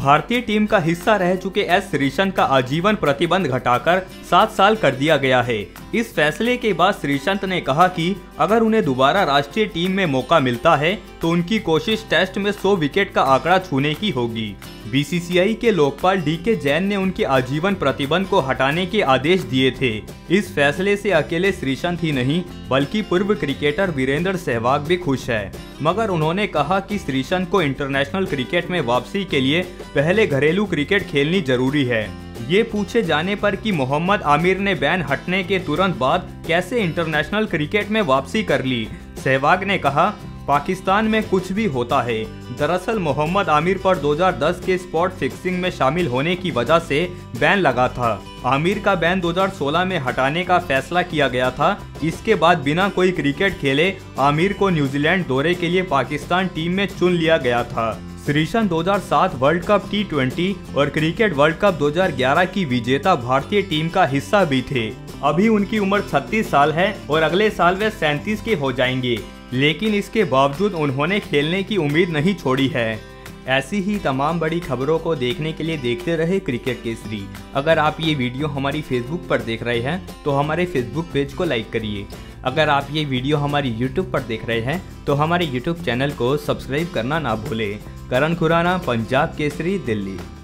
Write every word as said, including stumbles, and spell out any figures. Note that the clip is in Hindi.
भारतीय टीम का हिस्सा रह चुके एस श्रीसंत का आजीवन प्रतिबंध घटाकर सात साल कर दिया गया है। इस फैसले के बाद श्रीसंत ने कहा कि अगर उन्हें दोबारा राष्ट्रीय टीम में मौका मिलता है तो उनकी कोशिश टेस्ट में सौ विकेट का आंकड़ा छूने की होगी। बीसीसीआई के लोकपाल डी के जैन ने उनके आजीवन प्रतिबंध को हटाने के आदेश दिए थे। इस फैसले से अकेले श्रीसंत ही नहीं बल्कि पूर्व क्रिकेटर वीरेंद्र सहवाग भी खुश है, मगर उन्होंने कहा कि श्रीसंत को इंटरनेशनल क्रिकेट में वापसी के लिए पहले घरेलू क्रिकेट खेलनी जरूरी है। ये पूछे जाने पर कि मोहम्मद आमिर ने बैन हटने के तुरंत बाद कैसे इंटरनेशनल क्रिकेट में वापसी कर ली, सहवाग ने कहा, पाकिस्तान में कुछ भी होता है। दरअसल मोहम्मद आमिर पर दो हज़ार दस के स्पॉट फिक्सिंग में शामिल होने की वजह से बैन लगा था। आमिर का बैन दो हज़ार सोलह में हटाने का फैसला किया गया था। इसके बाद बिना कोई क्रिकेट खेले आमिर को न्यूजीलैंड दौरे के लिए पाकिस्तान टीम में चुन लिया गया था। श्रीसंत दो हज़ार सात वर्ल्ड कप टी ट्वेंटी और क्रिकेट वर्ल्ड कप दो हज़ार ग्यारह की विजेता भारतीय टीम का हिस्सा भी थे। अभी उनकी उम्र छत्तीस साल है और अगले साल वे सैंतीस के हो जाएंगे, लेकिन इसके बावजूद उन्होंने खेलने की उम्मीद नहीं छोड़ी है। ऐसी ही तमाम बड़ी खबरों को देखने के लिए देखते रहे क्रिकेट केसरी। अगर आप ये वीडियो हमारी फेसबुक पर देख रहे हैं तो हमारे फेसबुक पेज को लाइक करिए। अगर आप ये वीडियो हमारी यूट्यूब पर देख रहे हैं तो हमारे यूट्यूब चैनल को सब्सक्राइब करना ना भूलें। करण खुराना, पंजाब केसरी, दिल्ली।